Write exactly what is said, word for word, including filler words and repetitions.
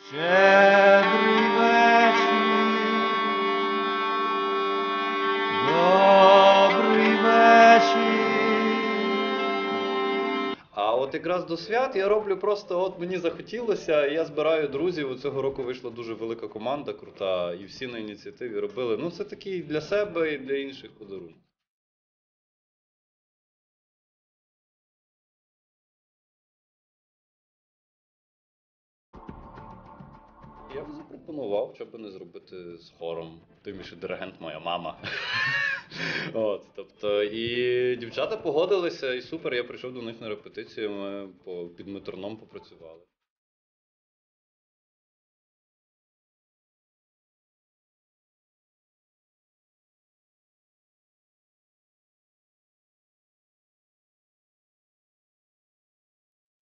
Щедрий вечір, добрий вечір. А от якраз до свят я роблю просто, от мені захотілося, я збираю друзів. Цього року вийшла дуже велика команда, крута, і всі на ініціативі робили. Ну, це такий для себе і для інших подарунок. Я б запропонував, що би не зробити з хором. Тим більше диригент моя мама. От, тобто, і дівчата погодилися, і супер, я прийшов до них на репетицію, ми по, під метроном попрацювали.